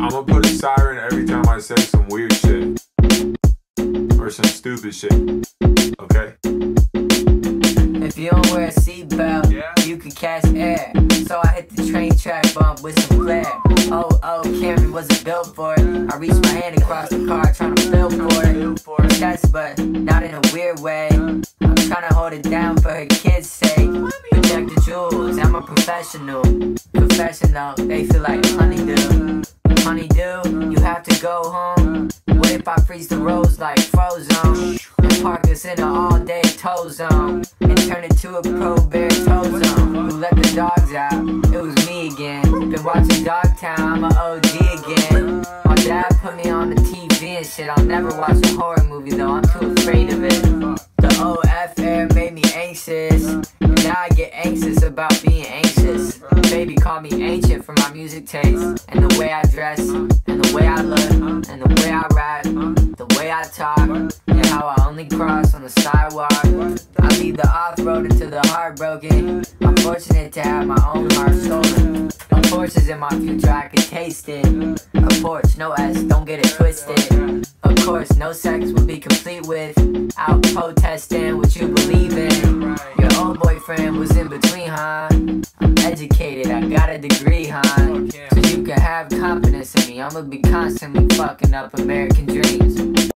I'ma put a siren every time I say some weird shit. Or some stupid shit. Okay? If you don't wear a seatbelt, you could catch air. So I hit the train track bump with some flair. Oh, Camry wasn't built for it. I reached my hand across the car trying to feel for it. Yes, but not in a weird way. I'm trying to hold it down for her kids' sake. Protect the jewels, I'm a professional. They feel like honeydew. Honeydew, you have to go home. What if I freeze the roads like Frozone? And park us in an all-day tow zone and turn it to a pro-bear tow zone. Who let the dogs out? It was me again. Been watching Dogtown, I'm an OG again. My dad put me on the TV and shit. I'll never watch a horror movie though, I'm too afraid of it. The OF air made me anxious, and now I get anxious about being anxious. Baby call me ancient for my music taste, and the way I dress, and the way I look, and the way I rap, the way I talk, and how I only cross on the sidewalk. I leave the off-road into the heartbroken. I'm fortunate to have my own heart stolen. A Porsche is in my future, I can taste it. A Porsche, no S, don't get it twisted. Of course, no sex will be complete without protesting what you believe in. Your old boyfriend was in between, huh? I'm educated, I got a degree, huh? So you can have confidence in me, I'ma be constantly fucking up American dreams.